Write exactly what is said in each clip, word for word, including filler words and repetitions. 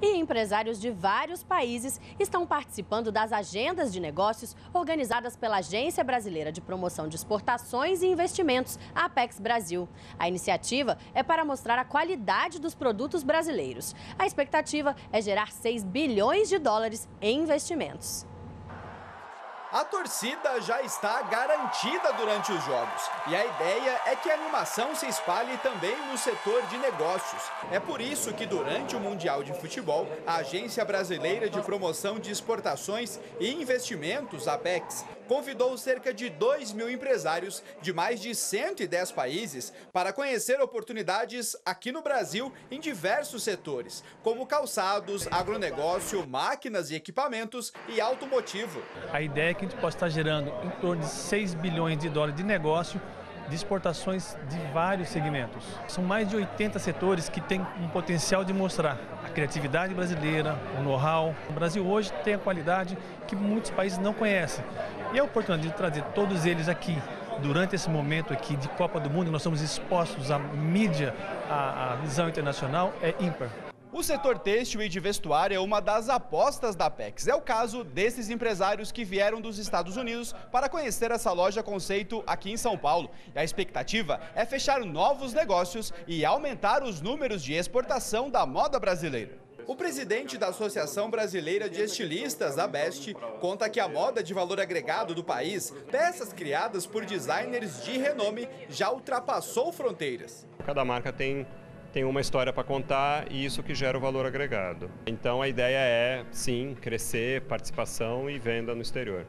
E empresários de vários países estão participando das agendas de negócios organizadas pela Agência Brasileira de Promoção de Exportações e Investimentos, a Apex Brasil. A iniciativa é para mostrar a qualidade dos produtos brasileiros. A expectativa é gerar seis bilhões de dólares em investimentos. A torcida já está garantida durante os jogos e a ideia é que a animação se espalhe também no setor de negócios. É por isso que durante o Mundial de Futebol, a Agência Brasileira de Promoção de Exportações e Investimentos, a Apex, convidou cerca de dois mil empresários de mais de cento e dez países para conhecer oportunidades aqui no Brasil em diversos setores, como calçados, agronegócio, máquinas e equipamentos e automotivo. A ideia é que a gente possa estar gerando em torno de seis bilhões de dólares de negócio de exportações de vários segmentos. São mais de oitenta setores que têm um potencial de mostrar a criatividade brasileira, o know-how. O Brasil hoje tem a qualidade que muitos países não conhecem. E a oportunidade de trazer todos eles aqui, durante esse momento aqui de Copa do Mundo, nós estamos expostos à mídia, à, à visão internacional, é ímpar. O setor têxtil e de vestuário é uma das apostas da Apex. É o caso desses empresários que vieram dos Estados Unidos para conhecer essa loja conceito aqui em São Paulo. E a expectativa é fechar novos negócios e aumentar os números de exportação da moda brasileira. O presidente da Associação Brasileira de Estilistas, a BEST, conta que a moda de valor agregado do país, peças criadas por designers de renome, já ultrapassou fronteiras. Cada marca tem tem uma história para contar e isso que gera o valor agregado. Então a ideia é, sim, crescer, participação e venda no exterior.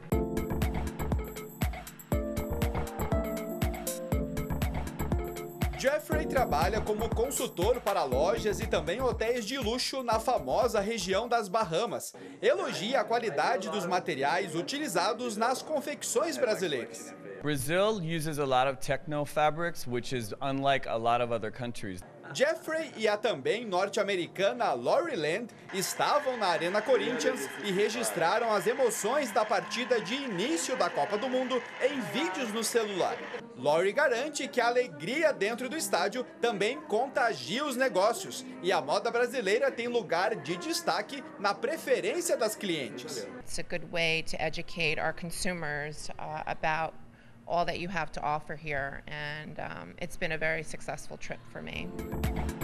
Jeffrey trabalha como consultor para lojas e também hotéis de luxo na famosa região das Bahamas. Elogia a qualidade dos materiais utilizados nas confecções brasileiras. Brazil uses a lot of techno fabrics, which is unlike a lot of other countries. Jeffrey e a também norte-americana Lori Land estavam na Arena Corinthians e registraram as emoções da partida de início da Copa do Mundo em vídeos no celular. Lori garante que a alegria dentro do estádio também contagia os negócios e a moda brasileira tem lugar de destaque na preferência das clientes. It's a good way to educate our consumers uh, about all that you have to offer here, and um, it's been a very successful trip for me.